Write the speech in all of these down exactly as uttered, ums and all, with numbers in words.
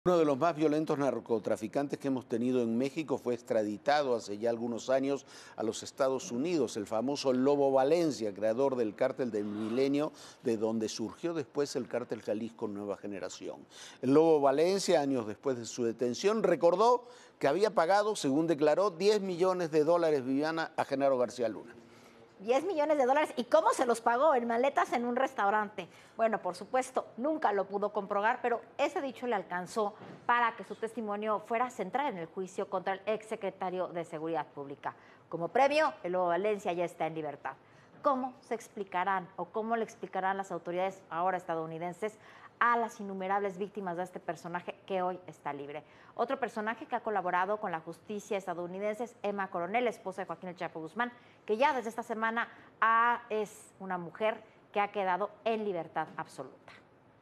Uno de los más violentos narcotraficantes que hemos tenido en México fue extraditado hace ya algunos años a los Estados Unidos, el famoso Lobo Valencia, creador del Cártel del Milenio, de donde surgió después el Cártel Jalisco Nueva Generación. El Lobo Valencia, años después de su detención, recordó que había pagado, según declaró, diez millones de dólares, Viviana, a Genaro García Luna. diez millones de dólares. ¿Y cómo se los pagó? En maletas en un restaurante. Bueno, por supuesto, nunca lo pudo comprobar, pero ese dicho le alcanzó para que su testimonio fuera central en el juicio contra el exsecretario de Seguridad Pública. Como premio, el Lobo Valencia ya está en libertad. ¿Cómo se explicarán o cómo le explicarán las autoridades ahora estadounidenses a las innumerables víctimas de este personaje que hoy está libre? Otro personaje que ha colaborado con la justicia estadounidense es Emma Coronel, esposa de Joaquín El Chapo Guzmán, que ya desde esta semana ha, es una mujer que ha quedado en libertad absoluta.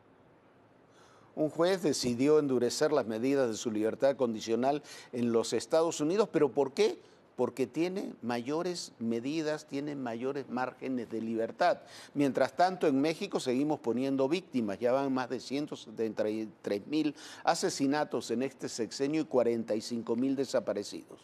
Un juez decidió endurecer las medidas de su libertad condicional en los Estados Unidos, ¿pero por qué? Porque tiene mayores medidas, tiene mayores márgenes de libertad. Mientras tanto, en México seguimos poniendo víctimas. Ya van más de ciento setenta y tres mil asesinatos en este sexenio y cuarenta y cinco mil desaparecidos.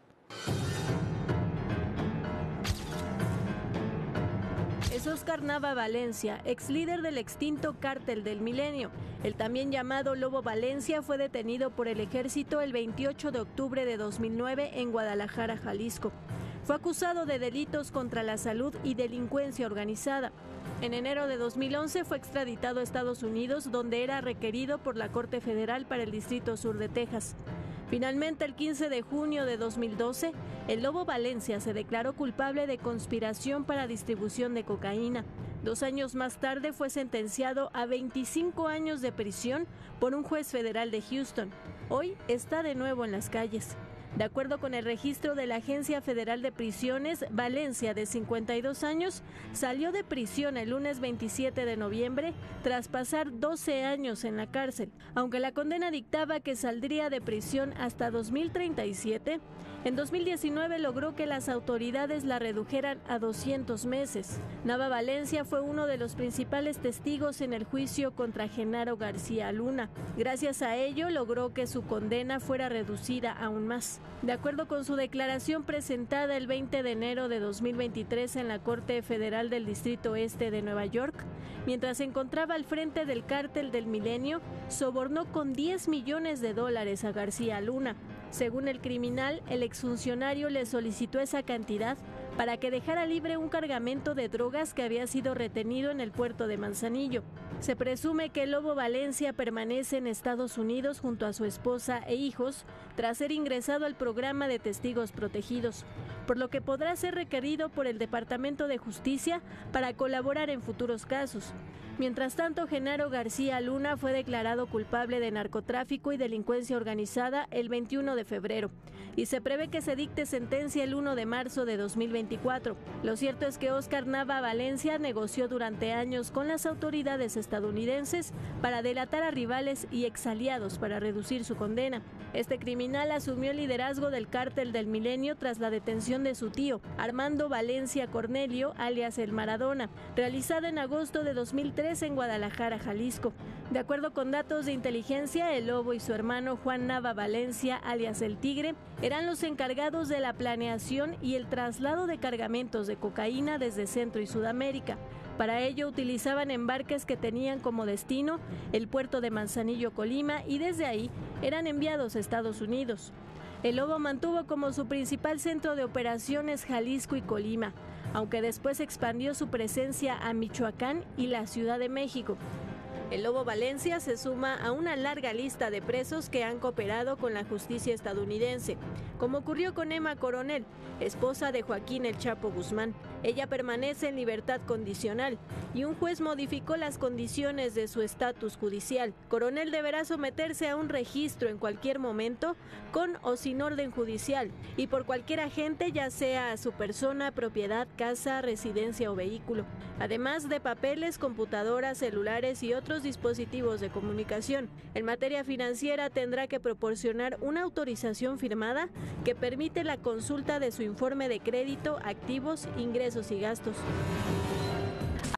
Es Óscar Nava Valencia, ex líder del extinto Cártel del Milenio. El también llamado Lobo Valencia fue detenido por el ejército el veintiocho de octubre de dos mil nueve en Guadalajara, Jalisco. Fue acusado de delitos contra la salud y delincuencia organizada. En enero de dos mil once fue extraditado a Estados Unidos, donde era requerido por la Corte Federal para el Distrito Sur de Texas. Finalmente, el quince de junio de dos mil doce, el Lobo Valencia se declaró culpable de conspiración para distribución de cocaína. Dos años más tarde fue sentenciado a veinticinco años de prisión por un juez federal de Houston. Hoy está de nuevo en las calles. De acuerdo con el registro de la Agencia Federal de Prisiones, Valencia, de cincuenta y dos años, salió de prisión el lunes veintisiete de noviembre tras pasar doce años en la cárcel. Aunque la condena dictaba que saldría de prisión hasta dos mil treinta y siete, en dos mil diecinueve logró que las autoridades la redujeran a doscientos meses. Nava Valencia fue uno de los principales testigos en el juicio contra Genaro García Luna. Gracias a ello, logró que su condena fuera reducida aún más. De acuerdo con su declaración presentada el veinte de enero de dos mil veintitrés en la Corte Federal del Distrito Este de Nueva York, mientras se encontraba al frente del Cártel del Milenio, sobornó con diez millones de dólares a García Luna. Según el criminal, el exfuncionario le solicitó esa cantidad para que dejara libre un cargamento de drogas que había sido retenido en el puerto de Manzanillo. Se presume que el Lobo Valencia permanece en Estados Unidos junto a su esposa e hijos tras ser ingresado al programa de testigos protegidos, por lo que podrá ser requerido por el Departamento de Justicia para colaborar en futuros casos. Mientras tanto, Genaro García Luna fue declarado culpable de narcotráfico y delincuencia organizada el veintiuno de febrero y se prevé que se dicte sentencia el uno de marzo de dos mil veinticuatro. Lo cierto es que Óscar Nava Valencia negoció durante años con las autoridades estadounidenses para delatar a rivales y exaliados para reducir su condena. Este criminal asumió el liderazgo del Cártel del Milenio tras la detención de su tío, Armando Valencia Cornelio, alias El Maradona, realizada en agosto de dos mil tres en Guadalajara, Jalisco. De acuerdo con datos de inteligencia, el Lobo y su hermano Juan Nava Valencia, alias El Tigre, eran los encargados de la planeación y el traslado de cargamentos de cocaína desde Centro y Sudamérica. Para ello utilizaban embarques que tenían como destino el puerto de Manzanillo, Colima, y desde ahí eran enviados a Estados Unidos. El Lobo mantuvo como su principal centro de operaciones Jalisco y Colima, aunque después expandió su presencia a Michoacán y la Ciudad de México. El Lobo Valencia se suma a una larga lista de presos que han cooperado con la justicia estadounidense, como ocurrió con Emma Coronel, esposa de Joaquín El Chapo Guzmán. Ella permanece en libertad condicional y un juez modificó las condiciones de su estatus judicial. Coronel deberá someterse a un registro en cualquier momento, con o sin orden judicial, y por cualquier agente, ya sea a su persona, propiedad, casa, residencia o vehículo, además de papeles, computadoras, celulares y otros dispositivos de comunicación. En materia financiera, tendrá que proporcionar una autorización firmada que permite la consulta de su informe de crédito, activos, ingresos y gastos.